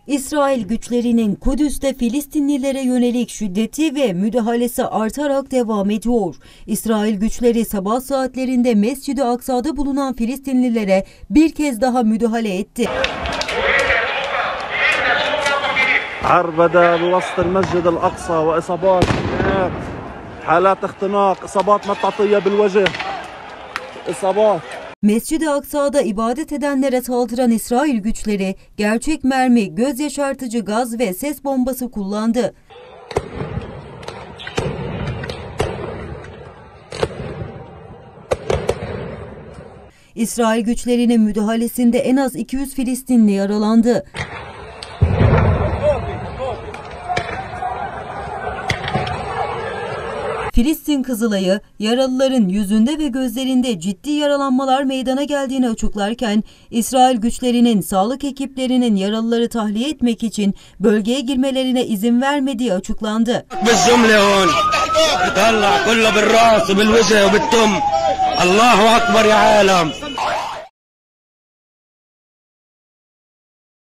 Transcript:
İsrail güçlerinin Kudüs'te Filistinlilere yönelik şiddeti ve müdahalesi artarak devam ediyor. İsrail güçleri sabah saatlerinde Mescid-i Aksa'da bulunan Filistinlilere bir kez daha müdahale etti. عربدة بوسط المسجد الأقصى وإصابات هناك حالات اختناق إصابات مطاطية بالوجه إصابات. Mescid-i Aksa'da ibadet edenlere saldıran İsrail güçleri gerçek mermi, göz yaşartıcı gaz ve ses bombası kullandı. İsrail güçlerinin müdahalesinde en az 200 Filistinli yaralandı. Filistin Kızılayı, yaralıların yüzünde ve gözlerinde ciddi yaralanmalar meydana geldiğini açıklarken, İsrail güçlerinin sağlık ekiplerinin yaralıları tahliye etmek için bölgeye girmelerine izin vermediği açıklandı. Allahu Ekber ya alam.